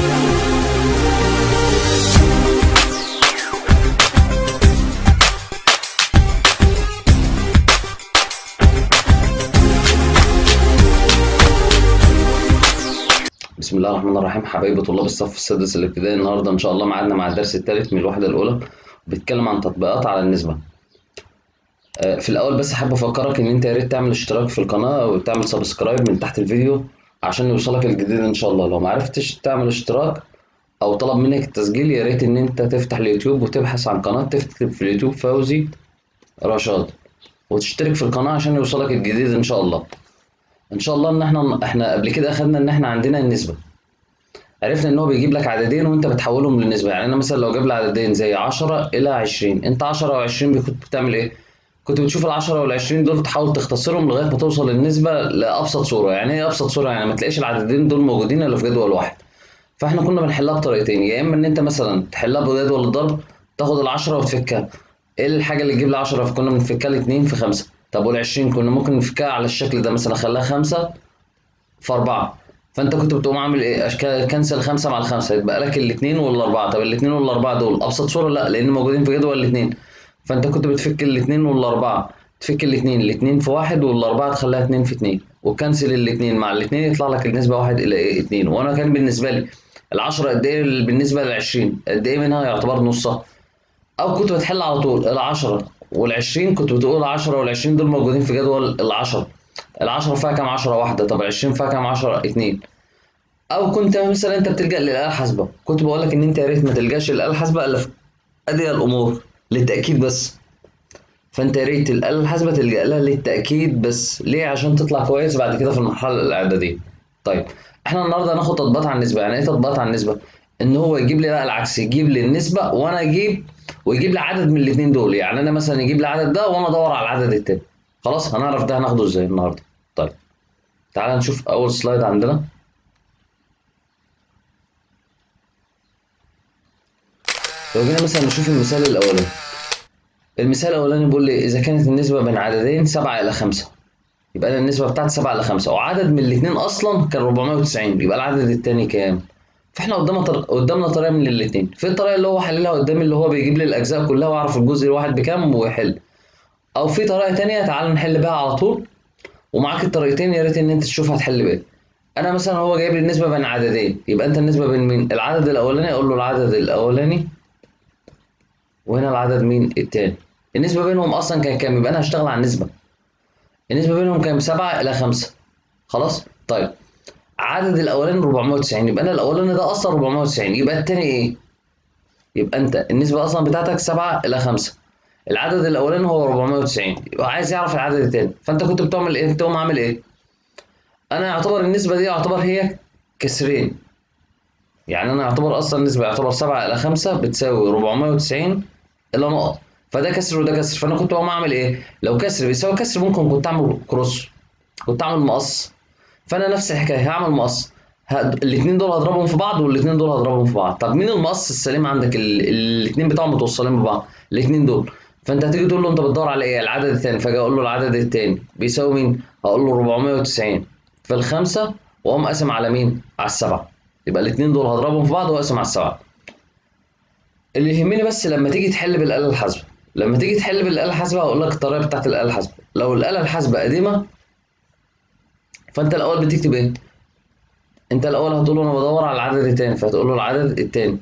بسم الله الرحمن الرحيم. حبايبي طلاب الصف السادس الابتدائي، النهارده ان شاء الله ميعادنا مع الدرس الثالث من الوحده الاولى، بيتكلم عن تطبيقات على النسبه. في الاول بس حابب افكرك ان انت يا ريت تعمل اشتراك في القناه وتعمل سبسكرايب من تحت الفيديو عشان يوصلك الجديد ان شاء الله. لو ما عرفتش تعمل اشتراك او طلب منك التسجيل، يا ريت ان انت تفتح اليوتيوب وتبحث عن قناه، تكتب في اليوتيوب فوزي رشاد وتشترك في القناه عشان يوصلك الجديد ان شاء الله. ان شاء الله ان احنا قبل كده اخدنا ان احنا عندنا النسبه، عرفنا ان هو بيجيب لك عددين وانت بتحولهم للنسبه. يعني انا مثلا لو جاب لي عددين زي 10 الى 20، انت 10 و20 كنت بتعمل ايه؟ كنت بتشوف ال 10 وال 20 دول تحاول تختصرهم لغايه ما توصل للنسبه لابسط صوره. يعني ايه ابسط صوره؟ يعني ما تلاقيش العددين دول موجودين الا في جدول واحد. فاحنا كنا بنحلها بطريقتين، يا اما ان انت مثلا تحلها بجدول الضرب، تاخد ال 10 وتفكها. ايه الحاجه اللي تجيب لي 10؟ فكنا بنفكها ل 2 في 5. طب وال 20 كنا ممكن نفكها على الشكل ده، مثلا خلاها 5 في 4. فانت كنت بتقوم عامل ايه؟ كنسل 5 مع الخمسه، يتبقى لك الاثنين والاربعه. طب الاثنين والاربعه دول ابسط صوره؟ لا، لان موجودين في جدول الاثنين. فانت كنت بتفك الاثنين والاربعه، تفك الاثنين في واحد، والاربعه تخليها 2 في 2، وكنسل الاثنين مع الاثنين يطلع لك النسبه 1 الى ايه 2. وانا كان بالنسبه لي ال10 قد ايه بالنسبه لل20؟ قد ايه منها يعتبر نصها؟ او كنت بتحل على طول ال10 وال20، كنت بتقول 10 وال20 دول موجودين في جدول ال10. ال10 فيها كام 10؟ واحده. طب ال20 فيها كام 10؟ 2. او كنت مثلا انت بتلجأ للآلة الحاسبة، كنت بقول لك ان انت يا ريت ما تلجاش للآلة الحاسبة الا في ادي الامور للتأكيد بس. فانت يا ريت الآلة الحاسبة تلجأ لها للتأكيد بس. ليه؟ عشان تطلع كويس بعد كده في المرحلة الإعدادية. طيب احنا النهارده هناخد تطبيقات على النسبة. يعني ايه تطبيقات على النسبة؟ ان هو يجيب لي بقى العكس، يجيب لي النسبة وانا ويجيب لي عدد من الاثنين دول. يعني انا مثلا يجيب لي العدد ده وانا ادور على العدد التاني. خلاص هنعرف ده هناخده ازاي النهارده. طيب تعال نشوف اول سلايد عندنا. لو جينا مثلا نشوف المثال الاولاني، المثال الاولاني بيقول لي اذا كانت النسبه بين عددين 7 الى 5، يبقى انا النسبه بتاعت 7 الى 5 وعدد من الاثنين اصلا كان 490، يبقى العدد الثاني كام؟ فاحنا قدامنا طريقه من الاثنين. في الطريقه اللي هو حللها قدامي، اللي هو بيجيب لي الاجزاء كلها واعرف الجزء الواحد بكام ويحل. او في طريقه ثانيه تعال نحل بيها على طول. ومعاك الطريقتين، يا ريت ان انت تشوف هتحل بايه. انا مثلا هو جايب لي النسبه بين عددين، يبقى انت النسبه بين مين؟ العدد الاولاني، اقول له العدد الاولاني، وهنا العدد مين؟ الثاني. النسبه بينهم اصلا كان كام؟ يبقى انا هشتغل على النسبه. النسبة بينهم كام؟ 7 إلى 5. خلاص؟ طيب عدد الأولاني 490، يبقى أنا الأولاني ده أصلا 490، يبقى التاني إيه؟ يبقى أنت النسبة أصلا بتاعتك 7 إلى 5. العدد الأولاني هو 490، يبقى عايز يعرف العدد التاني. فأنت كنت بتعمل إيه؟ بتقوم عامل إيه؟ أنا يعتبر النسبة دي هي كسرين. يعني أنا يعتبر أصلا النسبة 7 إلى 5 بتساوي 490 إلى نقط. فده كسر وده كسر. فأنا كنت بقوم أعمل إيه؟ لو كسر بيساوي كسر ممكن كنت أعمل كروس، كنت أعمل مقص. فانا نفس الحكايه هعمل مقص، الاثنين دول هضربهم في بعض والاثنين دول هضربهم في بعض. طب مين المقص السليم عندك؟ الاثنين بتاعهم متوصلين ببعض، الاثنين دول. فانت هتيجي تقول له انت بتدور على ايه؟ العدد الثاني. فاجي اقول له العدد الثاني بيساوي مين؟ هقول له 490 في الخمسه، واقوم قاسم على مين؟ على السبعه. يبقى الاثنين دول هضربهم في بعض واقسم على السبعه. اللي يهمني بس لما تيجي تحل بالاله الحاسبه، لما تيجي تحل بالاله الحاسبه هقول لك الطريقه بتاعت الاله الحاسبه. لو الاله الحاسبه قديمه، فانت الاول بتكتب ايه؟ انت الاول هتقول له انا بدور على العدد التاني، فهتقول له العدد التاني.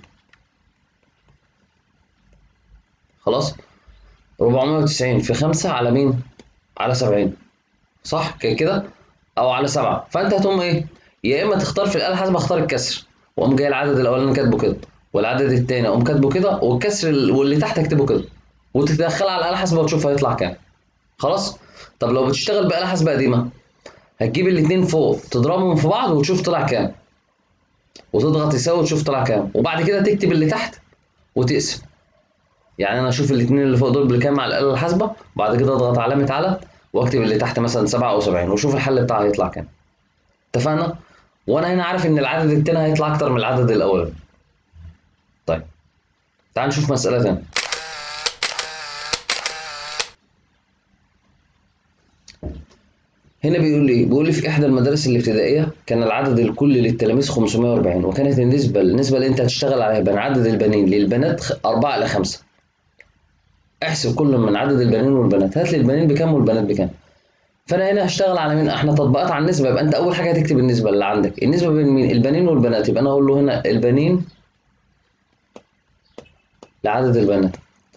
خلاص؟ 490 في 5 على مين؟ على 70. صح كده؟ او على 7. فانت هتقوم ايه؟ يا اما تختار في الاله الحاسبه، اختار الكسر واقوم جاي العدد الاولاني كاتبه كده، والعدد التاني اقوم كاتبه كده، والكسر واللي تحت اكتبه كده، وتدخلها على الاله الحاسبه وتشوف هيطلع كام. خلاص؟ طب لو بتشتغل باله حاسبه قديمه، هتجيب الاثنين فوق تضربهم في بعض وتشوف طلع كام، وتضغط يساوي وتشوف طلع كام، وبعد كده تكتب اللي تحت وتقسم. يعني انا اشوف الاثنين اللي فوق دول بكام على الاله الحاسبه، وبعد كده اضغط علامه على، واكتب اللي تحت مثلا 7 او 70، واشوف الحل بتاعها هيطلع كام. اتفقنا؟ وانا هنا عارف ان العدد التاني هيطلع اكتر من العدد الاولاني. طيب تعال نشوف مساله ثانيه. هنا بيقول لي ايه؟ بيقول لي في احدى المدارس الابتدائيه كان العدد الكلي للتلاميذ 540، وكانت النسبه اللي انت هتشتغل عليها بين عدد البنين للبنات 4 إلى 5. احسب كل من عدد البنين والبنات، هات لي البنين بكام والبنات بكام. فانا هنا هشتغل على مين؟ احنا تطبيقات على النسبه، يبقى انت اول حاجه هتكتب النسبه اللي عندك، النسبه بين مين؟ البنين والبنات، يبقى انا اقول له هنا البنين لعدد البنات.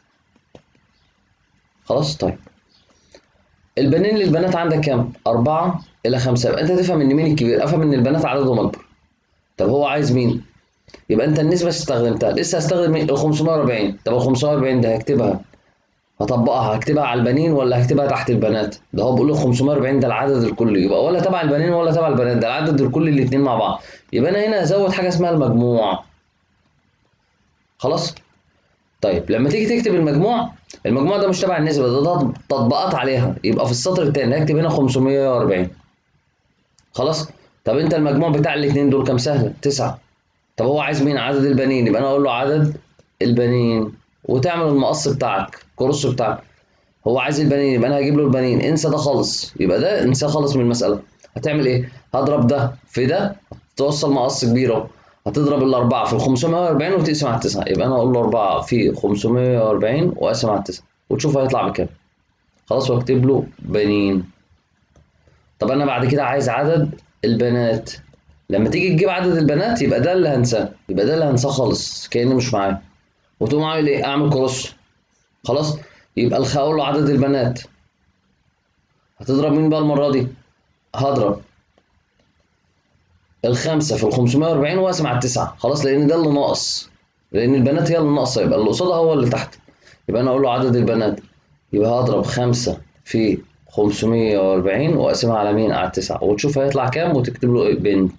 خلاص طيب، البنين للبنات عندك كام؟ 4 إلى 5، يبقى انت تفهم ان مين الكبير؟ افهم ان البنات عددهم اكبر. طب هو عايز مين؟ يبقى انت النسبه استخدمتها، لسه هستخدم مين؟ ال 540. طب ال 540 ده هكتبها، هكتبها على البنين ولا هكتبها تحت البنات؟ ده هو بيقول لي 540 ده العدد الكلي، يبقى ولا تبع البنين ولا تبع البنات، ده العدد الكلي الاثنين مع بعض. يبقى انا هنا هزود حاجه اسمها المجموع. خلاص طيب، لما تيجي تكتب المجموع ده مش تبع النسبه، ده تطبيقات عليها، يبقى في السطر الثاني هكتب هنا 540. خلاص. طب انت المجموع بتاع الاثنين دول كام؟ سهله، 9. طب هو عايز مين؟ عدد البنين، يبقى انا اقول له عدد البنين، وتعمل المقص بتاعك، الكروس بتاعك. هو عايز البنين، يبقى انا هجيب له البنين، انسى ده خالص، يبقى ده انساه خالص من المساله. هتعمل ايه؟ هضرب ده في ده، توصل مقص كبير اهو. هتضرب الاربعه في ال 540 وتقسم على 9، يبقى انا اقول له 4 في 540 واقسم على 9، وتشوف هيطلع بكام. خلاص، واكتب له بنين. طب انا بعد كده عايز عدد البنات. لما تيجي تجيب عدد البنات يبقى ده اللي هنساه، خالص كأنه مش معايا. وتقوم عامل ايه؟ اعمل كروس. خلاص. يبقى اقول له عدد البنات. هتضرب مين بقى المره دي؟ هضرب الخمسة في ال 540 واقسم على 9. خلاص، لأن ده اللي ناقص، لأن البنات هي اللي ناقصة، يبقى اللي قصادها هو اللي تحت. يبقى أنا أقول له عدد البنات، يبقى هضرب 5 في 540 وأقسمها على مين؟ على 9، وتشوف هيطلع كام وتكتب له إيه؟ بنت.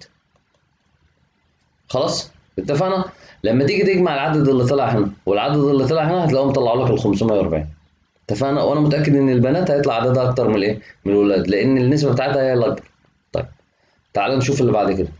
خلاص اتفقنا؟ لما تيجي تجمع العدد اللي طلع هنا والعدد اللي طلع هنا هتلاقيهم طلعوا لك ال 540. اتفقنا؟ وأنا متأكد إن البنات هيطلع عددها أكتر من الإيه؟ من الولاد، لأن النسبة بتاعتها هي الأكبر. طيب تعال نشوف اللي بعد كده.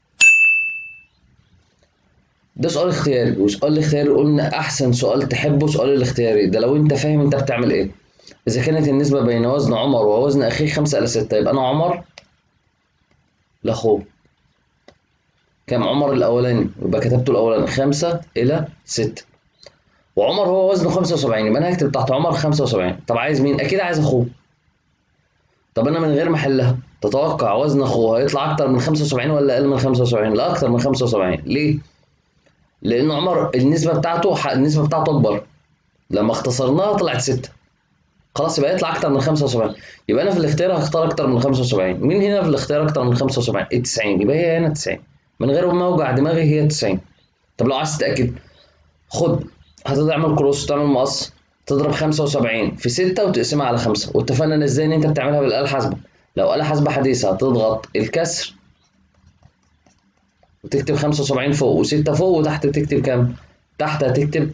ده سؤال اختياري، وسؤال الاختياري قلنا احسن سؤال تحبه سؤال الاختياري ده، لو انت فاهم انت بتعمل ايه. اذا كانت النسبه بين وزن عمر ووزن اخيه 5 إلى 6، يبقى انا عمر لاخوه. كام عمر الاولاني؟ يبقى كتبته الاولاني 5 إلى 6. وعمر هو وزنه 75، يبقى انا هكتب تحت عمر 75. طب عايز مين؟ اكيد عايز اخوه. طب انا من غير ما احلها، تتوقع وزن اخوه هيطلع اكتر من 75 ولا اقل من 75؟ لا، اكتر من 75. ليه؟ لان عمر النسبه بتاعته اكبر، لما اختصرناها طلعت 6. خلاص، يبقى يطلع اكتر من 75. يبقى انا في الاختيار هختار اكتر من 75. مين هنا في الاختيار اكتر من 75؟ ال 90، يبقى هي هنا 90 من غير ما اوجع دماغي، هي 90. طب لو عايز تتاكد، خد، هتعمل كروس وتعمل مقص، تضرب 75 في 6 وتقسمها على 5. واتفقنا ان ازاي ان انت بتعملها بالاله الحاسبه. لو آلة حاسبه حديثه هتضغط الكسر وتكتب 75 فوق و6 فوق، وتحت تكتب كام؟ تحت هتكتب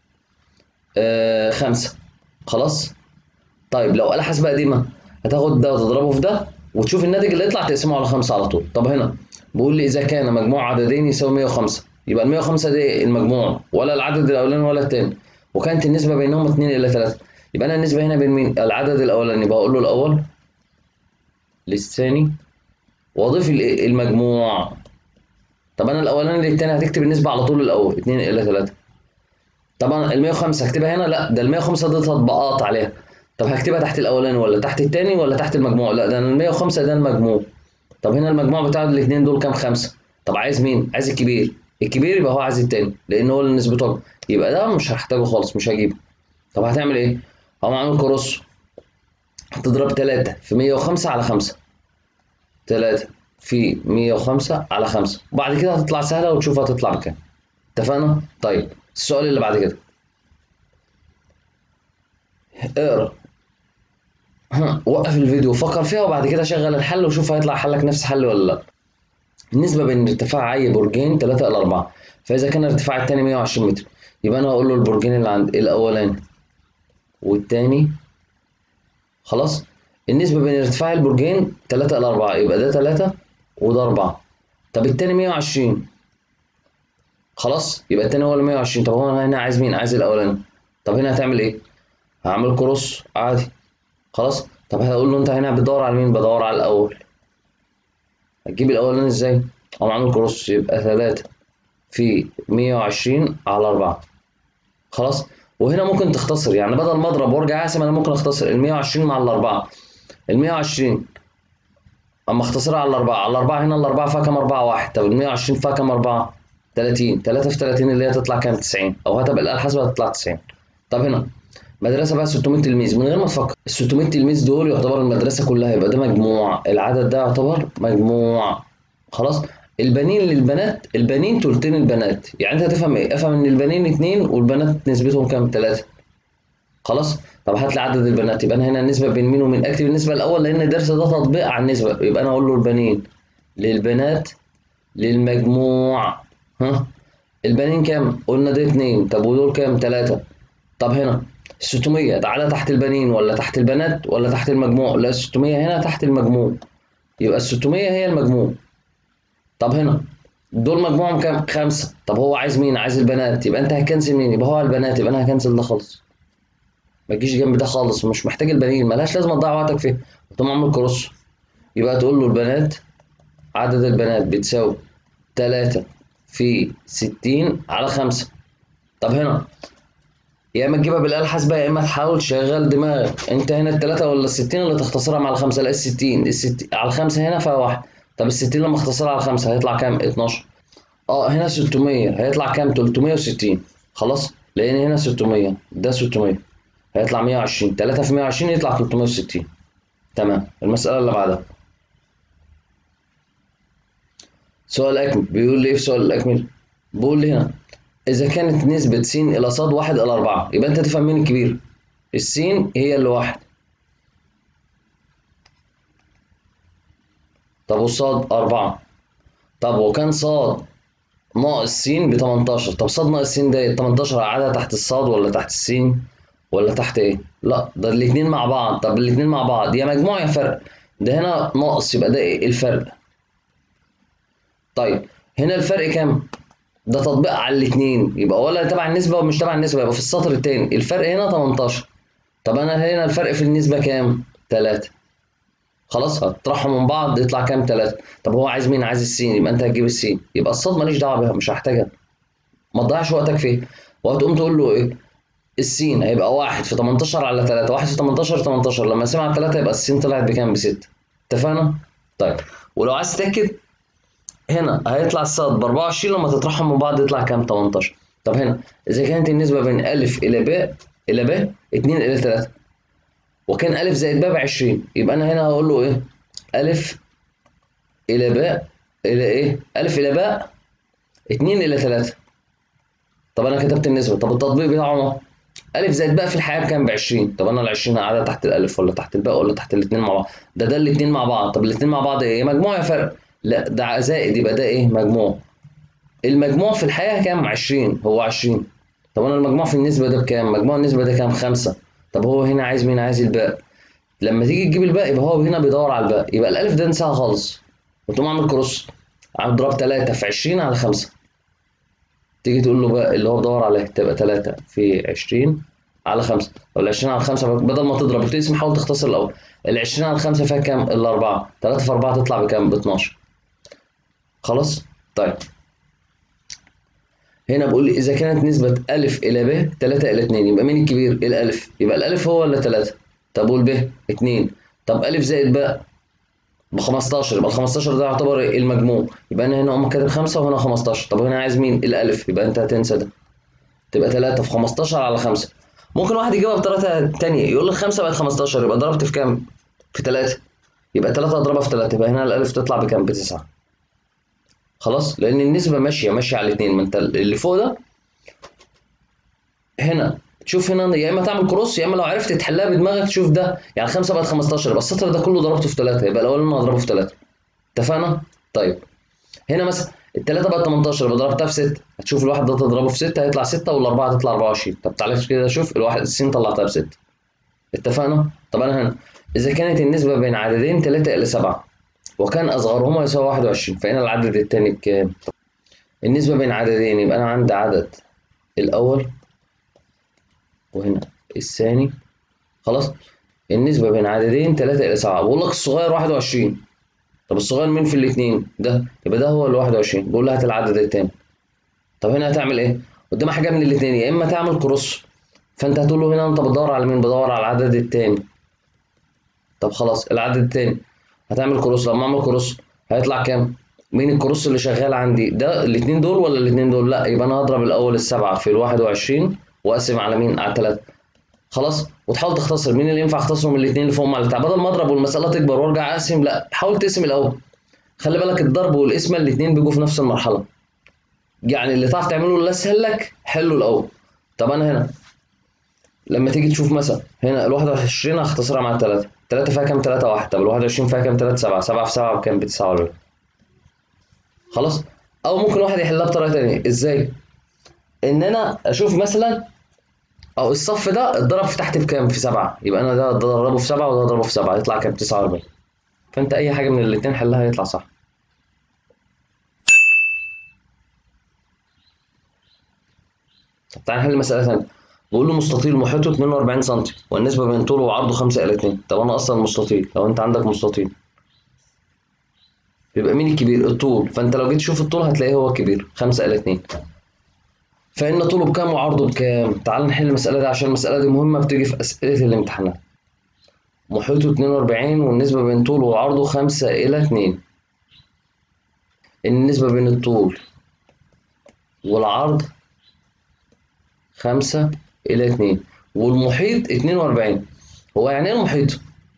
5. خلاص. طيب لو آلة حاسبة قديمة، هتاخد ده وتضربه في ده وتشوف الناتج اللي يطلع تقسمه على 5 على طول. طب هنا بيقول لي إذا كان مجموع عددين يساوي 105، يبقى ال 105 ده المجموع ولا العدد الأولاني ولا التاني، وكانت النسبة بينهم 2 إلى 3. يبقى أنا النسبة هنا بين مين؟ العدد الأولاني، بقول له الأول للثاني وأضيف المجموع. طب أنا الأولاني للتاني هتكتب النسبة على طول الأول 2 إلى 3. طبعا ال 105 هكتبها هنا؟ لا، ده ال 105 دي تطبيقات عليها. طب هكتبها تحت الاولاني ولا تحت الثاني ولا تحت المجموع؟ لا، ده ال 105 ده المجموع. طب هنا المجموع بتاع الاثنين دول كام؟ 5. طب عايز مين؟ عايز الكبير. الكبير يبقى هو عايز الثاني لان هو اللي نسبته اكبر، يبقى ده مش هحتاجه خالص، مش هجيبه. طب هتعمل ايه؟ هقوم عامل كروس، هتضرب 3 في 105 على 5. 3 في 105 على 5، وبعد كده هتطلع سهله وتشوف هتطلع بكام. اتفقنا؟ طيب السؤال اللي بعد كده، اقرا، وقف الفيديو وفكر فيها، وبعد كده شغل الحل وشوف هيطلع حلك نفس حل ولا لا. النسبة بين ارتفاع أي برجين 3 إلى 4، فإذا كان ارتفاع التاني 120 متر، يبقى أنا هقول له البرجين اللي عند الأولاني والتاني. خلاص. النسبة بين ارتفاع البرجين 3 إلى 4، يبقى ده 3 وده 4. طب التاني 120. خلاص، يبقى التاني هو اللي 120. طب هو هنا عايز مين؟ عايز الأولاني. طب هنا هتعمل إيه؟ هعمل كروس عادي. خلاص. طب هقول له انت هنا بتدور على مين؟ بدور على الاول. هتجيب الاولاني ازاي؟ اقوم عامل كروس، يبقى 3 في 120 على 4. خلاص. وهنا ممكن تختصر، يعني بدل ما اضرب وارجع اقسم انا ممكن اختصر ال 120 مع الاربعه. ال 120 اما اختصرها على الاربعه، على الاربعه هنا الاربعه فيها كام؟ 4 1. طب ال 120 فيها كام؟ 4 30. 3 في 30 اللي هي تطلع كام؟ 90. او هتبقى الاله الحاسبه هتطلع 90. طب هنا مدرسه بقى 600 تلميذ، من غير ما تفكر ال 600 تلميذ دول يعتبر المدرسه كلها، يبقى ده مجموع، العدد ده يعتبر مجموع. خلاص. البنين للبنات، البنين تلتين البنات، يعني انت هتفهم ايه؟ افهم ان البنين 2 والبنات نسبتهم كام؟ 3. خلاص. طب هات لي عدد البنات، يبقى انا هنا النسبه بين مين ومين؟ اكتب النسبه الاول لان الدرس ده تطبيق على النسبه، يبقى انا اقول له البنين للبنات للمجموع. ها، البنين كام؟ قلنا ده 2. طب ودول كام؟ 3. طب هنا 600 تعالى تحت البنين ولا تحت البنات ولا تحت المجموع؟ لا، 600 هنا تحت المجموع، يبقى ال 600 هي المجموع. طب هنا دول مجموعهم كام؟ 5. طب هو عايز مين؟ عايز البنات، يبقى انت هتكنسل مين؟ يبقى هو البنات، يبقى انا هكنسل ده خالص، ما تجيش جنب ده خالص، مش محتاج البنين، ملهاش لازمه تضيع وقتك فيه. وتقوم عامل كروس، يبقى تقول له البنات، عدد البنات بتساوي 3 في 60 على 5. طب هنا يا اما تجيبها بالاله الحاسبه يا اما تحاول تشغل دماغك، انت هنا الثلاثه ولا ال60 اللي تختصرها مع الخمسه؟ لا، ال60 على الخمسه هنا فيها واحد. طب ال60 لما اختصرها على الخمسه هيطلع كام؟ 12. هنا 600 هيطلع كام؟ 360. خلاص، لان هنا 600 ده 600 هيطلع 120. 3 في 120 يطلع 360. تمام. المساله اللي بعدها سؤال اكمل، بيقول لي ايه في سؤال الاكمل؟ بيقول لي هنا اذا كانت نسبه س الى ص 1 الى 4، يبقى انت تفهم مين الكبير؟ السين هي اللي 1. طب والصاد 4. طب وكان صاد ناقص س ب 18. طب صاد ناقص س ده 18 قاعدة تحت الصاد ولا تحت السين ولا تحت ايه؟ لا، ده الاتنين مع بعض. طب الاتنين مع بعض يا مجموع يا فرق. ده هنا ناقص يبقى ده ايه؟ الفرق. طيب هنا الفرق كام؟ ده تطبيق على الاتنين، يبقى ولا تبع النسبة ومش تبع النسبة، يبقى في السطر التاني الفرق هنا 18. طب انا هنا الفرق في النسبة كام؟ 3. خلاص، هتطرحهم من بعض يطلع كام؟ 3. طب هو عايز مين؟ عايز السين، يبقى انت هتجيب السين، يبقى الصاد ماليش دعوه بيها، مش هحتاجها، ما تضيعش وقتك فيه. وهتقوم تقول له ايه؟ السين هيبقى 1 في 18 على 3. 1 في 18 18، لما اقسمها على 3 يبقى السين طلعت بكام؟ ب 6. اتفقنا؟ طيب، ولو عايز تتاكد هنا هيطلع الصاد ب 24، لما تطرحهم من بعض يطلع كام؟ 18. طب هنا اذا كانت النسبه بين ا الى ب الى ب 2 الى 3 وكان ا زائد ب ب 20، يبقى انا هنا هقول له ايه؟ ا الى باء الى ايه؟ الف الى باء 2 الى 3. طب انا كتبت النسبه، طب التطبيق بتاعه اهو. الف زائد باء في الحقيقه بكام؟ ب 20. طب انا ال 20 قاعده تحت الالف ولا تحت الباء ولا تحت الاثنين مع بعض؟ ده الاثنين مع بعض. طب الاثنين مع بعض ايه؟ مجموع يا فرق؟ لا، ده زائد، يبقى ده ايه؟ مجموع. المجموع في الحقيقه كام؟ 20. هو 20. طب انا المجموع في النسبه ده بكام؟ مجموع النسبه ده كام؟ 5. طب هو هنا عايز مين؟ عايز الباء. لما تيجي تجيب الباء يبقى هو هنا بيدور على الباء، يبقى الالف ده انساها خالص وتقوم عامل كروس، اضرب 3 في 20 على 5. تيجي تقول له بقى اللي هو بدور عليه، تبقى 3 في 20 على 5. طب ال 20 على 5 بدل ما تضرب وتقسم حاول تختصر الاول. ال 20 على 5 فيها كام؟ الاربعه. 3 في 4 تطلع بكام؟ ب 12. خلاص. طيب هنا بقول لي اذا كانت نسبه ا الى ب 3 الى 2، يبقى مين الكبير؟ الالف، يبقى الالف هو ولا 3؟ طب والب 2. طب ا زائد ب ب 15، يبقى ال 15 ده يعتبر المجموع، يبقى انا هنا اقوم كاتب 5 وهنا 15. طب هنا عايز مين؟ الالف، يبقى انت هتنسى ده، تبقى 3 في 15 على 5. ممكن واحد يجيبها بطريقه ثانيه، يقول لك 5 بقت 15، يبقى ضربت في كام؟ في 3. يبقى 3 اضربها في 3، يبقى هنا الالف تطلع بكام؟ ب 9. خلاص، لان النسبه ماشيه على الاثنين، ما انت اللي فوق ده هنا تشوف هنا يا اما تعمل كروس يا اما لو عرفت تحلها بدماغك تشوف ده، يعني 5 بقت 15 يبقى السطر ده كله ضربته في 3، يبقى الاول انا هضربه في 3. اتفقنا؟ طيب هنا مثلا الثلاثه بقت 18 يبقى ضربتها في 6، هتشوف الواحد ده تضربه في 6 هيطلع 6 والاربعه هتطلع 24. طب تعالى كده شوف الواحد السين طلعتها ب 6. اتفقنا؟ طب انا هنا اذا كانت النسبه بين عددين 3 الى 7 وكان اصغرهما يساوي 21، فهنا العدد الثاني بكام؟ النسبه بين عددين يبقى انا عندي عدد الاول وهنا الثاني. خلاص، النسبة بين عددين 3 إلى 7. بقول لك الصغير 21. طب الصغير مين في الاتنين؟ ده، يبقى ده هو ال 21. بقول له هات العدد التاني. طب هنا هتعمل إيه؟ قدامك حاجة من الاتنين، يا إما تعمل كروس، فأنت هتقول له هنا أنت بتدور على مين؟ بدور على العدد التاني. طب خلاص العدد التاني هتعمل كروس، لما أعمل كروس هيطلع كام؟ مين الكروس اللي شغال عندي؟ ده الاتنين دول ولا الاتنين دول؟ لا، يبقى أنا هضرب الأول السبعة في ال 21 وأقسم على مين؟ على 3. خلاص، وتحاول تختصر مين اللي ينفع اختصره من الاثنين اللي فوق مع اللي تحت، بدل ما اضرب والمساله تكبر وارجع اقسم، لا حاول تقسم الاول. خلي بالك الضرب والقسمه الاثنين بيجوا في نفس المرحله، يعني اللي تعرف تعمله اللي اسهل لك حله الاول. طب انا هنا لما تيجي تشوف مثلا هنا ال 21 هختصرها مع 3. 3 فيها كام؟ 3 1. طب ال 21 فيها كام؟ 3 7. 7 في 7 بكام؟ ب 49. خلاص. او ممكن واحد يحلها بطريقه ثانيه. ازاي؟ ان انا اشوف مثلا او الصف ده اتضرب في تحت بكام؟ في 7. يبقى انا ده اضربه في 7 وده اضربه في 7 يطلع كام؟ 49. فانت اي حاجه من الاثنين حلها يطلع صح. طب تعالى نحل مساله ثانيه. بقول له مستطيل محيطه 42 سم والنسبه بين طوله وعرضه 5 الى 2. طب انا اصلا مستطيل، لو انت عندك مستطيل يبقى مين الكبير؟ الطول. فانت لو جيت تشوف الطول هتلاقيه هو الكبير 5 الى 2. فان طوله بكام وعرضه بكام؟ تعال نحل المساله دي عشان المساله دي مهمه بتيجي في اسئله الامتحانات. محيطه 42 والنسبه بين طوله وعرضه 5 الى 2. النسبه بين الطول والعرض 5 إلى 2 والمحيط 42. هو يعني إيه المحيط؟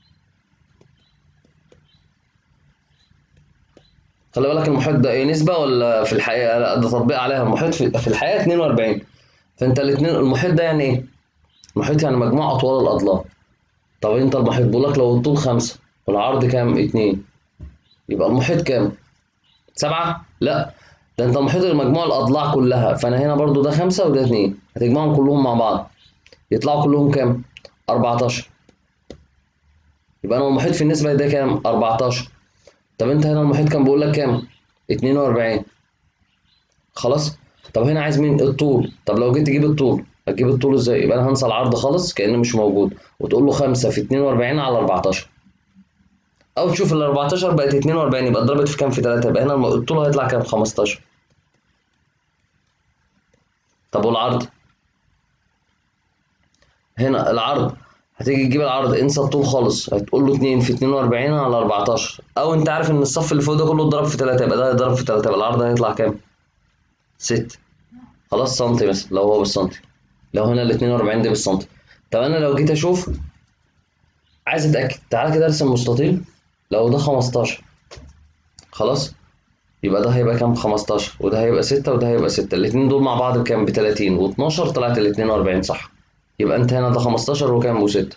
خلي بالك المحيط ده إيه، نسبة ولا في الحقيقة؟ لا، ده تطبيق عليها. المحيط في الحقيقة 42. فأنت الاتنين المحيط ده يعني إيه؟ المحيط يعني مجموع أطوال الأضلاع. طب أنت المحيط بيقول لك لو الطول 5 والعرض كام؟ 2. يبقى المحيط كام؟ 7؟ لا، ده أنت المحيط مجموع الأضلاع كلها. فأنا هنا برضو ده 5 وده 2 هتجمعهم كلهم مع بعض يطلعوا كلهم كام؟ 14. يبقى أنا المحيط في النسبة ده كام؟ 14. طب انت هنا المحيط كان بيقول لك كام؟ 42. خلاص. طب هنا عايز مين؟ الطول. طب لو جيت تجيب الطول هتجيب الطول ازاي؟ يبقى انا هنسى العرض خالص كأنه مش موجود وتقول له 5 في 42 على 14. او تشوف ال 14 بقت 42 يبقى اتضربت في كام؟ في 3. يبقى هنا الطول هيطلع كام؟ 15. طب والعرض؟ هنا العرض هتيجي تجيب العرض، انسى الطول خالص، هتقول له 2 في 42 على 14. او انت عارف ان الصف اللي فوق ده كله اتضرب في 3 يبقى ده هيتضرب في 3 يبقى العرض هيطلع كام؟ 6. خلاص سنتي مثلا لو هو بالسنتي، لو هنا ال 42 دي بالسنتي. طب انا لو جيت اشوف عايز اتاكد، تعالى كده ارسم مستطيل. لو ده 15 خلاص يبقى ده هيبقى كام؟ 15 وده هيبقى 6 وده هيبقى 6. الاثنين دول مع بعض بكام؟ ب 30 و12 طلعت ال 42 صح. يبقى انت هنا ده 15 وكام؟ و6.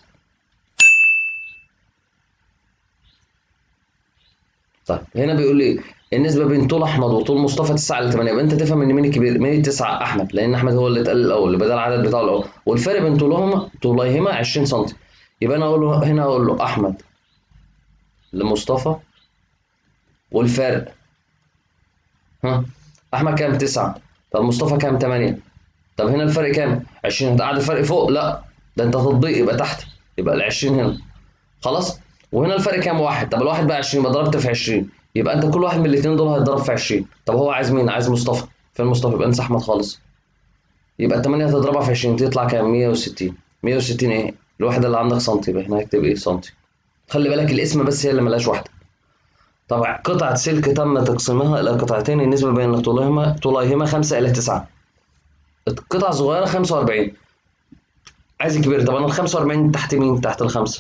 طيب هنا بيقول لي النسبه بين طول احمد وطول مصطفى 9 ل 8. يبقى انت تفهم ان مين الكبير؟ مين التسعه؟ احمد، لان احمد هو اللي اتقال الاول يبقى ده العدد بتاعه الاول، والفرق بين طوليهما 20 سم. يبقى انا اقول له هنا، اقول له احمد لمصطفى والفرق، ها، احمد كام؟ 9. طب مصطفى كام؟ 8. طب هنا الفرق كام؟ 20. هتقعد الفرق فوق؟ لا، ده انت تطبيق يبقى تحت، يبقى ال 20 هنا. خلاص. وهنا الفرق كام؟ 1. طب الواحد بقى 20 يبقى ضربت في 20. يبقى انت كل واحد من الاثنين دول هيتضرب في 20. طب هو عايز مين؟ عايز مصطفى. فين مصطفى؟ يبقى انسى احمد خالص. يبقى ال 8 هتضربها في 20 تطلع كام؟ 160. 160 ايه؟ الوحده اللي عندك سنتي، يبقى هنا هكتب ايه؟ سنتي. خلي بالك الاسم بس هي اللي ملهاش واحده. طبعا قطعة سلك تم تقسيمها إلى قطعتين النسبة بين طوليهما 5 إلى 9. قطعة صغيرة 45. عايز الكبير. طب أنا ال 45 تحت مين؟ تحت الخمسة.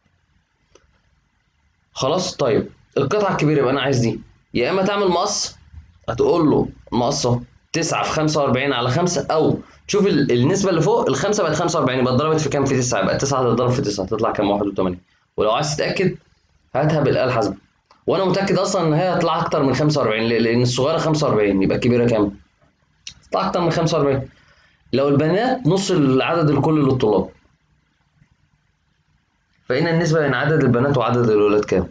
خلاص. طيب القطعة الكبيرة يبقى أنا عايز دي، يا إما تعمل مقص هتقول له مقص أهو 9 في 45 على 5، أو تشوف النسبة اللي فوق الخمسة بقت 45 يبقى اتضربت في كام؟ في 9. يبقى 9 هتتضرب في 9 تطلع كام؟ 81. ولو عايز تتأكد هاتها بالآلة الحاسبة. وأنا متأكد أصلا إن هي هتطلع أكتر من 45 لأن الصغيرة 45 يبقى الكبيرة كام؟ هتطلع أكتر من 45. لو البنات نص العدد الكلي للطلاب، فإن النسبة بين عدد البنات وعدد الولاد كام؟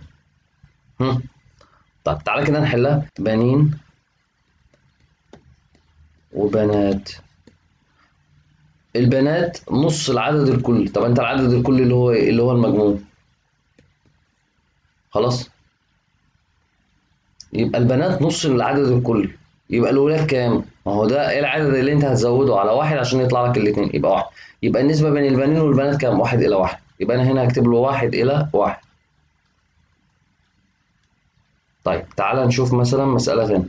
طب تعالى كده نحلها. بنين وبنات البنات نص العدد الكلي. طب انت العدد الكلي اللي هو ايه؟ اللي هو المجموع. خلاص، يبقى البنات نص العدد الكلي. يبقى الولاد كام؟ ما هو ده ايه العدد اللي انت هتزوده على واحد عشان يطلع لك الاثنين، يبقى واحد. يبقى النسبة بين البنين والبنات كام؟ 1:1. يبقى انا هنا هكتب له 1:1. طيب تعالى نشوف مثلا مسألة ثانية.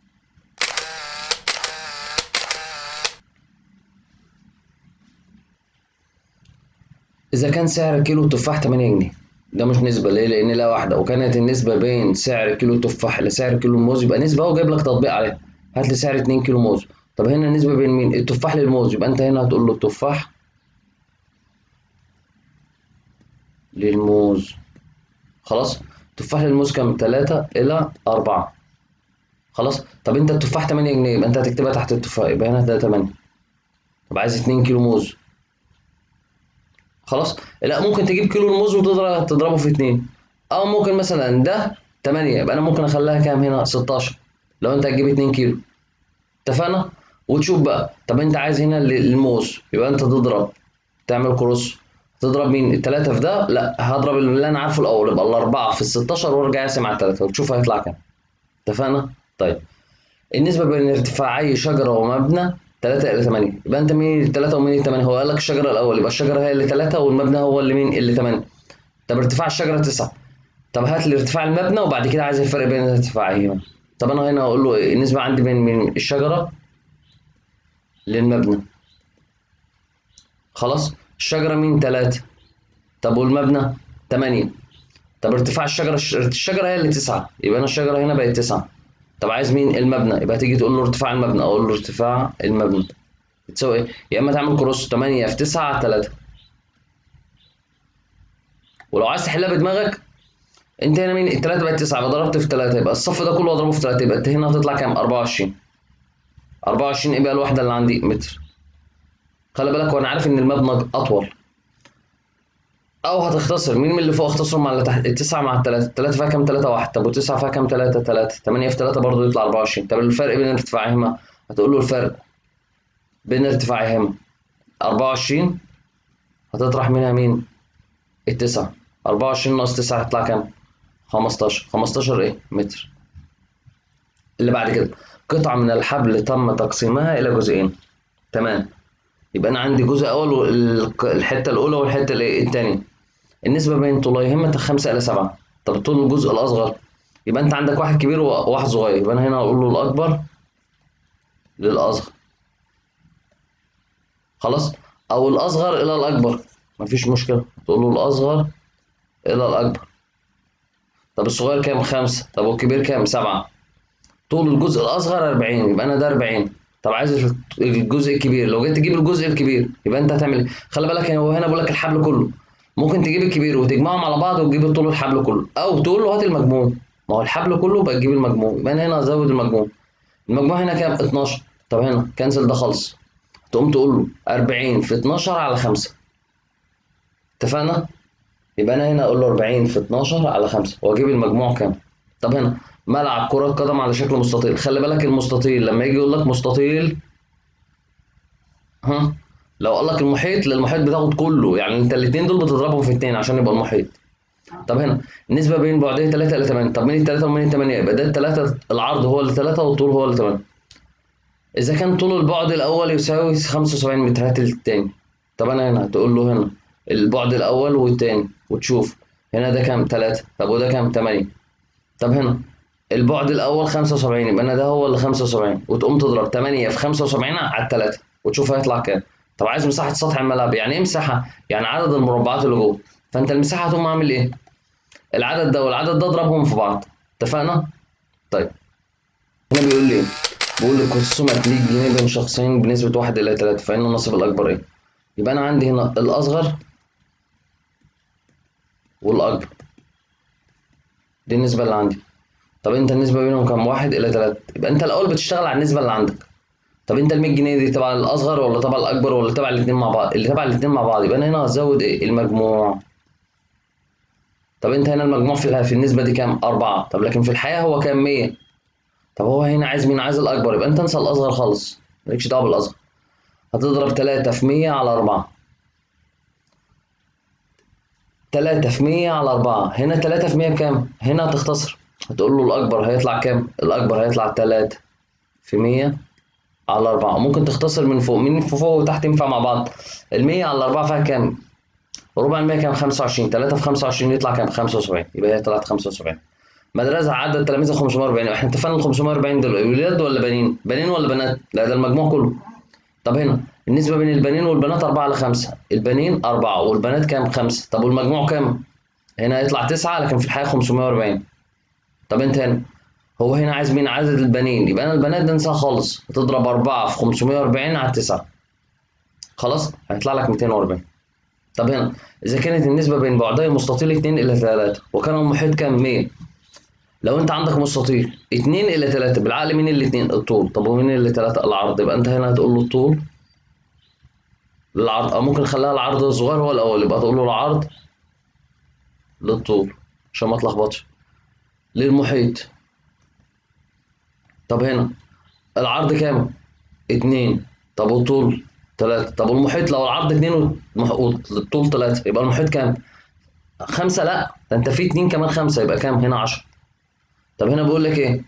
إذا كان سعر كيلو تفاح 8 جنيه، ده مش نسبة ليه؟ لأن لا واحدة، وكانت النسبة بين سعر كيلو تفاح لسعر كيلو الموز، يبقى نسبة هو جايب لك تطبيق عليها. هات لي سعر 2 كيلو موز. طب هنا النسبة بين مين؟ التفاح للموز، يبقى أنت هنا هتقول له التفاح للموز. خلاص، تفاح للموز كام؟ 3:4. خلاص، طب أنت التفاح 8 جنيه، يبقى أنت هتكتبها تحت التفاح، يبقى هنا ده 8. طب عايز 2 كيلو موز. خلاص، لا ممكن تجيب كيلو الموز وتضربه في 2. او ممكن مثلا ده 8، يبقى انا ممكن اخليها كام هنا؟ 16 لو انت هتجيب 2 كيلو. اتفقنا؟ وتشوف بقى، طب انت عايز هنا الموز، يبقى انت تضرب، تعمل كروس. تضرب مين؟ التلاتة في ده؟ لا، هضرب اللي انا عارفه الاول، يبقى الاربعة في ال16 وارجع اقسم على التلاتة وتشوف هيطلع كام. اتفقنا؟ طيب، النسبة بين ارتفاعي شجرة ومبنى 3:8. يبقى انت مين التلاتة ومين التمانية؟ هو قال لك الشجرة الأول، يبقى الشجرة هي اللي 3 والمبنى هو اللي مين؟ اللي 8. طب ارتفاع الشجرة 9. طب هات لي ارتفاع المبنى وبعد كده عايز الفرق بين الارتفاعين. طب انا هنا هقول له النسبة عندي بين من الشجرة للمبنى. خلاص، الشجرة مين؟ 3. طب والمبنى 8. طب ارتفاع الشجرة هي اللي 9، يبقى انا الشجرة هنا بقت 9. طب عايز مين؟ المبنى، يبقى تيجي تقول له ارتفاع المبنى، اقول له ارتفاع المبنى بتساوي ايه؟ يا اما تعمل كروس 8 في 9 على 3. ولو عايز تحلها بدماغك، انت هنا مين؟ التلاتة بقت 9، يبقى ضربت في 3، يبقى الصف ده كله اضربه في 3، يبقى انت هنا هتطلع كام؟ 24. 24 ايه بقى الوحدة اللي عندي؟ متر. خلي بالك، وانا عارف ان المبنى اطول. او هتختصر مين من اللي فوق؟ اختصرهم مع اللي تحت. التسعة مع التلاتة، التلاتة فيها كام؟ 3:1. طب والتسعة فيها كام؟ 3:3. 8 في 3 برضه يطلع 24. طب الفرق بين ارتفاعهما، هتقول له الفرق بين ارتفاعهما 24. هتطرح منها مين؟ التسعة. 24 ناقص 9 هيطلع كام؟ 15. 15 ايه؟ متر. اللي بعد كده، قطعة من الحبل تم تقسيمها إلى جزئين. تمام، يبقى أنا عندي جزء أول والحتة الأولى والحتة التانية. النسبة بين طوليهما 5:7. طب طول الجزء الأصغر، يبقى أنت عندك واحد كبير وواحد صغير، يبقى أنا هنا أقول له الأكبر للأصغر. خلاص، أو الأصغر إلى الأكبر، مفيش مشكلة، تقول له الأصغر إلى الأكبر. طب الصغير كام؟ 5. طب والكبير كام؟ 7. طول الجزء الأصغر 40، يبقى أنا ده 40. طب عايز الجزء الكبير، لو جيت تجيب الجزء الكبير يبقى أنت هتعمل إيه؟ خلي بالك، هو هنا بقول لك الحبل كله. ممكن تجيب الكبير وتجمعهم على بعض وتجيب طول الحبل كله، أو تقول له هات المجموع. ما هو الحبل كله بقى تجيب المجموع، يبقى أنا هنا هزود المجموع. المجموع هنا كام؟ 12. طب هنا كنسل ده خالص، تقوم تقول له 40 في 12 على 5. اتفقنا؟ يبقى أنا هنا أقول له 40 في 12 على 5 وأجيب المجموع كام. طب هنا ملعب كرة قدم على شكل مستطيل. خلي بالك المستطيل لما يجي يقول لك مستطيل، ها، لو قال لك المحيط، للمحيط بتاخد كله، يعني انت الاثنين دول بتضربهم في 2 عشان يبقى المحيط. طب هنا النسبة بين بعدين 3 إلى 8. طب مين التلاتة ومين التمانية؟ يبقى ده التلاتة، العرض هو اللي 3 والطول هو اللي 8. إذا كان طول البعد الأول يساوي 75 متر، هات التاني. طب أنا هنا هتقول له هنا البعد الأول والتاني وتشوف هنا ده كام؟ 3. طب وده كام؟ 8. طب هنا البعد الأول 75، يبقى أنا ده هو اللي 75، وتقوم تضرب 8 في 75 على 3 وتشوف هيطلع كام. طب عايز مساحة سطح الملعب، يعني إيه مساحة؟ يعني عدد المربعات اللي جوه. فأنت المساحة هتقوم عامل إيه؟ العدد ده والعدد ده اضربهم في بعض. اتفقنا؟ طيب، هنا بيقول لي إيه؟ بيقول لي قسمت 100 جنيه بين شخصين بنسبة 1:3، فإن النصيب الأكبر إيه؟ يبقى أنا عندي هنا الأصغر والأكبر، دي النسبة اللي عندي. طب أنت النسبة بينهم كام؟ 1:3. يبقى أنت الأول بتشتغل على النسبة اللي عندك. طب انت ال 100 جنيه دي تبع الاصغر ولا تبع الاكبر ولا تبع الاثنين مع بعض؟ اللي تبع الاثنين مع بعض، يبقى انا هنا هزود ايه؟ المجموع. طب انت هنا المجموع في النسبه دي كام؟ 4. طب لكن في الحقيقه هو كام؟ 100. طب هو هنا عايز مين؟ عايز الاكبر، يبقى انت انسى الاصغر خالص، مالكش دعوه بالاصغر. هتضرب 3 في 100 على 4. 3 في 100 على 4. هنا 3 في 100 بكام؟ هنا هتختصر، هتقول له الأكبر هيطلع كام؟ الأكبر هيطلع 3 في 100 على 4. ممكن تختصر من فوق، من فوق وتحت ينفع مع بعض. ال 100 على 4 فيها كام؟ ربع ال 100 كام؟ 25. 3 في 25 يطلع كام؟ 75. يبقى هي طلعت 75. مدرسة عدد تلاميذها 540. احنا اتفقنا ال 540 دول ولاد ولا بنين؟ بنين ولا بنات؟ لا ده المجموع كله. طب هنا النسبة بين البنين والبنات 4 ل5. البنين 4 والبنات كام؟ 5. طب والمجموع كام؟ هنا هيطلع 9 لكن في الحقيقة 540. طب انت هنا هو هنا عايز مين؟ عدد البنين. يبقى انا البنات ده انساها خالص، هتضرب 4 في 540 على 9. خلاص هيطلع لك 240. طب هنا إذا كانت النسبة بين بعدي مستطيل 2 إلى 3 وكان المحيط كام؟ 100. لو أنت عندك مستطيل 2 إلى 3 بالعقل مين الاتنين؟ الطول. طب ومين اللي 3؟ العرض. يبقى أنت هنا هتقول له الطول للعرض، أو ممكن نخليها العرض الصغير هو الأول، يبقى تقول له العرض للطول عشان ما تلخبطش. للمحيط. طب هنا العرض كام؟ 2. طب والطول 3. طب والمحيط لو العرض 2 والطول 3 يبقى المحيط كام؟ 5. لا ده أنت في 2 كمان 5 يبقى كام؟ هنا 10. طب هنا بيقول لك إيه؟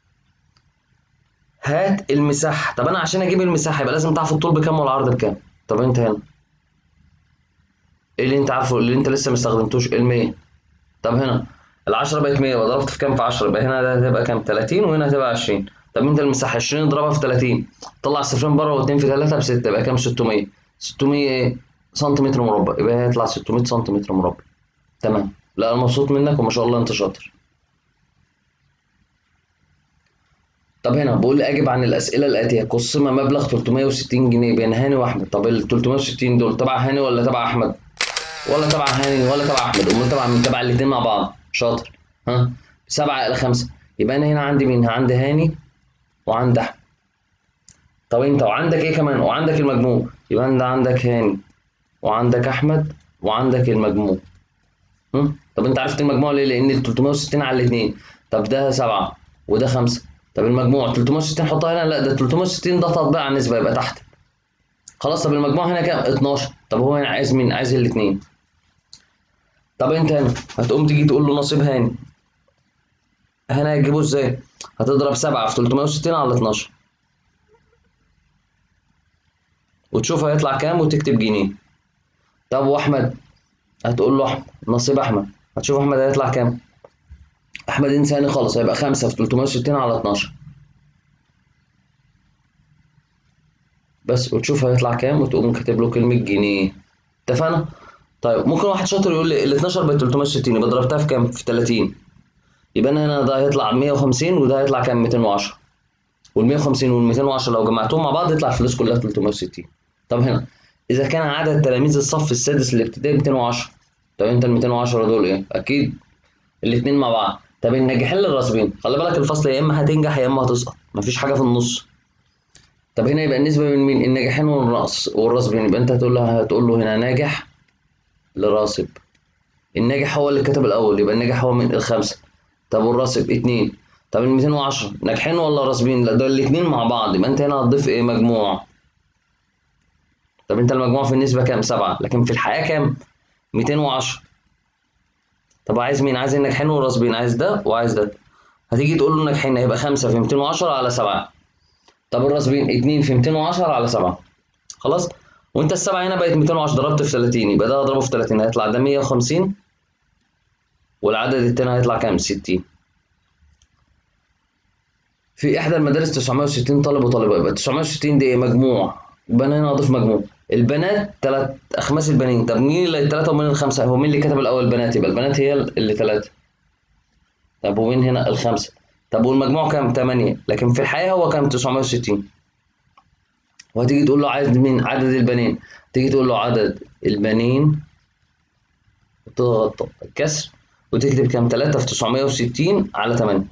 هات المساحة. طب أنا عشان أجيب المساحة يبقى لازم تعرف الطول بكام والعرض بكام. طب أنت هنا إيه اللي أنت عارفه اللي أنت لسه مستخدمتوش؟ ال100. طب هنا ال10 بقت 100 وضربت في كام؟ في 10. يبقى هنا ده هتبقى كام؟ 30 وهنا هتبقى 20. طب أنت المساحة 20 اضربها في 30 طلع صفرين بره و2 في 3 ب6 يبقى كام؟ 600. 600 إيه؟ سنتيمتر مربع. يبقى هيطلع 600 سنتيمتر مربع. تمام. لا أنا مبسوط منك وما شاء الله أنت شاطر. طب هنا بقول لي اجب عن الاسئله الاتيه. قسم مبلغ 360 جنيه بين هاني واحمد. طب ال 360 دول تبع هاني ولا تبع احمد؟ ولا تبع هاني ولا تبع احمد، امال تبع مين؟ تبع الاثنين مع بعض. شاطر. ها 7 إلى 5. يبقى انا هنا عندي مين؟ عندي هاني وعند احمد. طب انت وعندك ايه كمان؟ وعندك المجموع. يبقى انت عندك هاني وعندك احمد وعندك المجموع. طب انت عرفت المجموع ليه؟ لان ال 360 على الاثنين. طب ده 7 وده 5. طب المجموع 360 حطها هنا. لا ده 360 ده تطبيق على النسبه يبقى تحت. خلاص. طب المجموع هنا كام؟ 12. طب هو هنا عايز مين؟ عايز الاثنين. طب انت هنا هتقوم تيجي تقول له نصيب هاني. هنا هتجيبه ازاي؟ هتضرب 7 في 360 على 12 وتشوف هيطلع كام وتكتب جنيه. طب واحمد هتقول له احمد نصيب احمد. هتشوف احمد هيطلع كام؟ احمد انسى هاني خالص، هيبقى 5 في 360 على 12 بس، وتشوف هيطلع كام وتقوم كاتب له كلمة جنيه. اتفقنا؟ طيب ممكن واحد شاطر يقول لي ال 12 ب 360 يبقى ضربتها في كام؟ في 30. يبقى انا هنا ده هيطلع 150 وده هيطلع كام؟ 210. وال 150 وال 210 لو جمعتهم مع بعض يطلع الفلوس كلها 360. طب هنا إذا كان عدد تلاميذ الصف السادس الابتدائي 210. طب أنت ال 210 دول إيه؟ أكيد الاتنين مع بعض. طب الناجحين للراسبين، خلي بالك الفصل يا إما هتنجح يا إما هتسقط، مفيش حاجة في النص. طب هنا يبقى النسبة بين مين؟ الناجحين والراسبين. يبقى أنت هتقول له هنا ناجح لراسب. الناجح هو اللي كتب الأول يبقى الناجح هو من الخمسة. طب والراسب 2. طب ال 210 ناجحين ولا راسبين؟ لا دول الاتنين مع بعض. يبقى أنت هنا هتضيف إيه؟ مجموع. طب أنت المجموع في النسبة كام؟ 7 لكن في الحقيقة كام؟ 210. طب عايز مين؟ عايز الناجحين والراسبين، عايز ده وعايز ده. هتيجي تقول له الناجحين هيبقى 5 في 210 على 7. طب الراسبين 2 في 210 على 7. خلاص. وانت السبعة هنا بقت 210 ضربت في 30 يبقى ده اضربه في 30 هيطلع ده 150 والعدد التاني هيطلع كام؟ 60. في احدى المدارس 960 طالب وطالبه. يبقى 960 دي ايه؟ مجموع. يبقى انا هنا اضيف مجموع. البنات 3 اخماس البنين. طب مين اللي 3 ومين الخمسة؟ هو مين اللي كتب الاول؟ البنات. يبقى البنات هي اللي 3. طب ومين هنا؟ الخمسة. طب والمجموع كام؟ 8 لكن في الحقيقة هو كام؟ 960. وهتيجي تقول له عايز مين؟ عدد البنين. تيجي تقول له عدد البنين وتضغط الكسر وتكتب كام؟ 3 في 960 على 8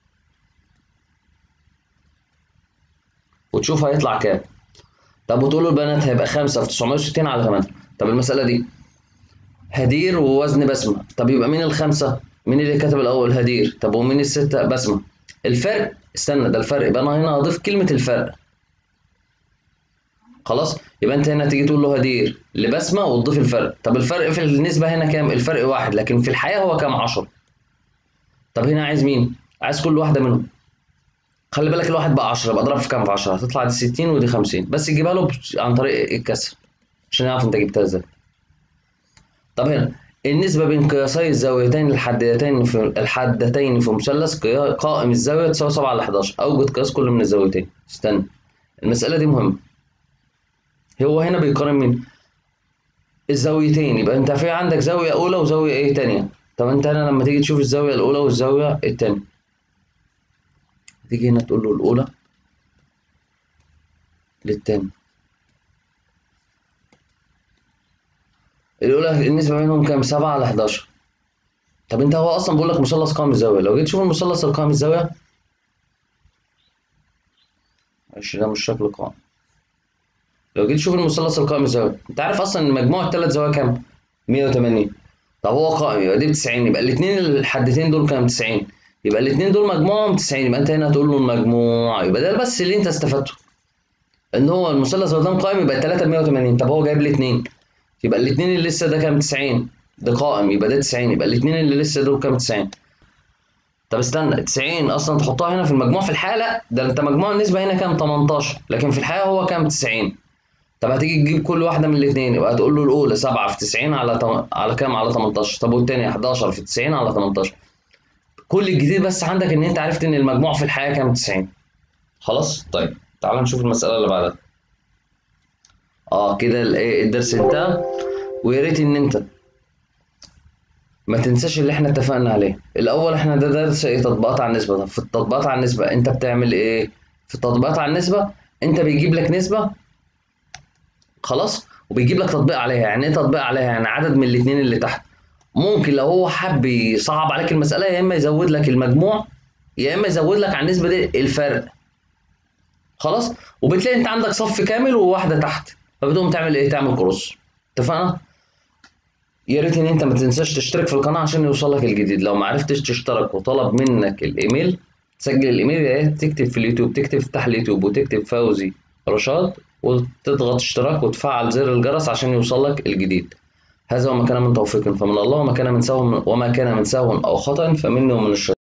وتشوف هيطلع كام. طب وتقول له البنات هيبقى 5 في 960 على 8. طب المسألة دي هدير ووزن بسمة. طب يبقى مين الخمسة؟ مين اللي كتب الأول؟ هدير. طب ومين الستة؟ بسمة. الفرق استنى ده الفرق. يبقى أنا هنا هضيف كلمة الفرق. خلاص، يبقى انت هنا تيجي تقول له هدير لبسمه وتضيف الفرق. طب الفرق في النسبه هنا كام؟ الفرق 1، لكن في الحقيقه هو كام؟ 10. طب هنا عايز مين؟ عايز كل واحده منهم. خلي بالك الواحد بقى 10، يبقى اضرب في كام؟ في 10 هتطلع دي 60 ودي 50، بس تجيبها له عن طريق الكسر عشان يعرف انت جبتها ازاي. طب هنا النسبة بين قياسي الزاويتين الحادتين في مثلث قائم الزاوية تساوي 7 على 11. أوجد قياس كل من الزاويتين. استنى، المسألة دي مهمة. هو هنا بيقارن مين؟ الزاويتين، يبقى أنت في عندك زاوية أولى وزاوية إيه تانية. طب أنت هنا لما تيجي تشوف الزاوية الأولى والزاوية التانية، تيجي هنا تقول له الأولى للتانية. الأولى النسبة بينهم كام؟ 7 على 11. طب أنت هو أصلا بيقول لك مثلث قائم الزاوية، لو جيت تشوف المثلث القائم الزاوية، معلش ده مش شكل قائم. لو جيت تشوف المثلث القائم الزاوية، انت عارف اصلا ان مجموع الثلاث زوايا كام؟ 180. طب هو قائم يبقى دي ب 90، يبقى الاثنين الحدتين دول كام؟ 90. يبقى الاثنين دول مجموعهم 90، يبقى انت هنا هتقول له المجموع. يبقى ده بس اللي انت استفدته، ان هو المثلث ما دام قائم يبقى الثلاثه ب 180. طب هو جايب لي اثنين، يبقى الاثنين اللي لسه ده كام؟ 90. ده قائم يبقى ده 90، يبقى الاثنين اللي لسه دول كام؟ 90. طب استنى، 90 اصلا تحطها هنا في المجموع في الحقيقه؟ لا، ده انت مجموع النسبه هنا كام؟ 18، لكن في الحقيقه هو كام؟ 90. طب هتيجي تجيب كل واحده من الاثنين، يبقى هتقول له الاولى 7 في 90 على كام؟ على 18. طب والثانيه 11 في 90 على 18. كل الجديد بس عندك ان انت عرفت ان المجموع في الحقيقه كام؟ 90. خلاص. طيب تعال نشوف المساله اللي بعدها. كده الدرس انتهى. ويا ريت ان انت ما تنساش اللي احنا اتفقنا عليه الاول. احنا ده درس ايه؟ تطبيقات على النسبه. طب في التطبيقات على النسبه انت بتعمل ايه؟ في التطبيقات على النسبه انت بيجيب لك نسبه، خلاص، وبيجيب لك تطبيق عليها. يعني ايه تطبيق عليها؟ يعني عدد من الاثنين اللي تحت. ممكن لو هو حب يصعب عليك المساله، يا اما يزود لك المجموع، يا اما يزود لك على النسبه دي الفرق. خلاص، وبتلاقي انت عندك صف كامل وواحده تحت، فبتقوم تعمل ايه؟ تعمل كروس. اتفقنا؟ يا ريت ان انت ما تنساش تشترك في القناه عشان يوصلك الجديد. لو ما عرفتش تشترك وطلب منك الايميل، تسجل الايميل، يا ريت تكتب في اليوتيوب، تكتب افتح اليوتيوب وتكتب فوزي رشاد وتضغط اشتراك وتفعل زر الجرس عشان يوصلك الجديد. هذا وما كان من توفيق فمن الله، وما كان من سهو او خطأ فمني ومن الشيطان.